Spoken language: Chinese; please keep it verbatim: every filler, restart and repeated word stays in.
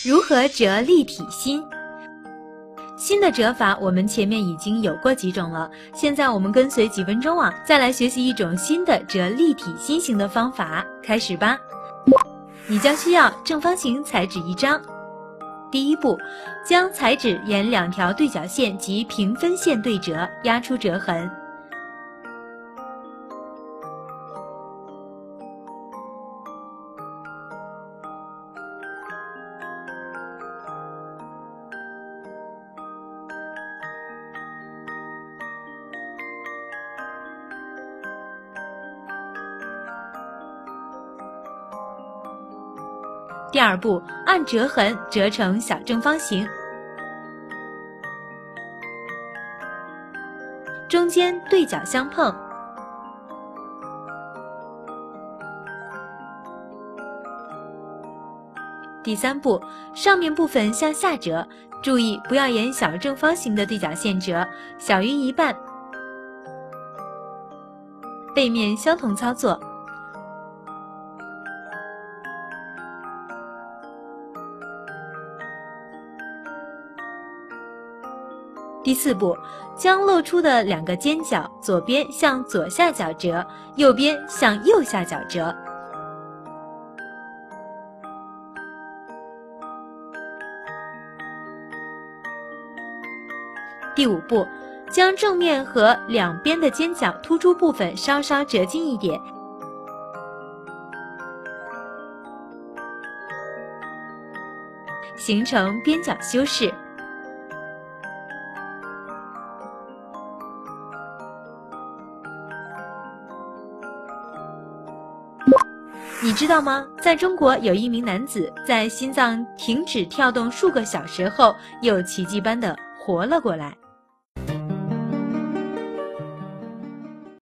如何折立体心？心的折法我们前面已经有过几种了，现在我们跟随几分钟网再来学习一种新的折立体心形的方法，开始吧。你将需要正方形彩纸一张。第一步，将彩纸沿两条对角线及平分线对折，压出折痕。第二步，按折痕折成小正方形，中间对角相碰。第三步，上面部分向下折，注意不要沿小正方形的对角线折，小于一半。背面相同操作。第四步，将露出的两个尖角，左边向左下角折，右边向右下角折。第五步，将正面和两边的尖角突出部分稍稍折进一点，形成边角修饰。你知道吗？在中国有一名男子在心脏停止跳动数个小时后，又奇迹般地活了过来。